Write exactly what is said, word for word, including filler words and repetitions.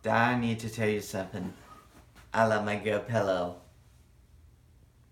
Dad, I need to tell you something. I love my girl pillow.